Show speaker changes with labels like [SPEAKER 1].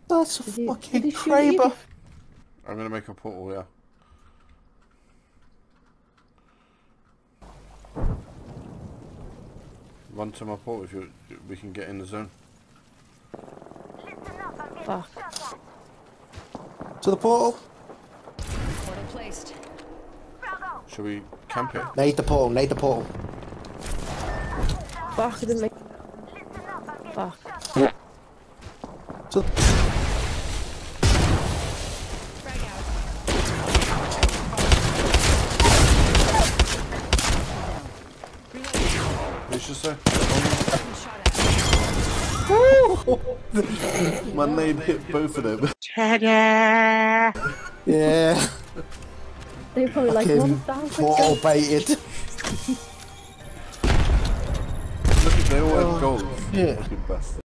[SPEAKER 1] That's a
[SPEAKER 2] Did
[SPEAKER 1] fucking
[SPEAKER 2] he shoot you?
[SPEAKER 1] Kraber.
[SPEAKER 3] I'm gonna make a portal, yeah. Run to my portal if we can get in the zone.
[SPEAKER 2] Fuck.
[SPEAKER 1] To the portal.
[SPEAKER 4] Portal placed.
[SPEAKER 3] Should we camp it?
[SPEAKER 1] Nade the portal, nade the portal.
[SPEAKER 2] Fuck, I didn't make... Fuck.
[SPEAKER 1] To...
[SPEAKER 4] Frag out.
[SPEAKER 3] You should say.
[SPEAKER 4] Shot at.
[SPEAKER 3] My nade hit both of them.
[SPEAKER 1] Yeah.
[SPEAKER 2] They were probably like,
[SPEAKER 1] Fucking
[SPEAKER 2] one down.
[SPEAKER 1] portal baited.
[SPEAKER 3] Look, they all had gold.
[SPEAKER 1] Yeah.
[SPEAKER 3] Fucking bastard.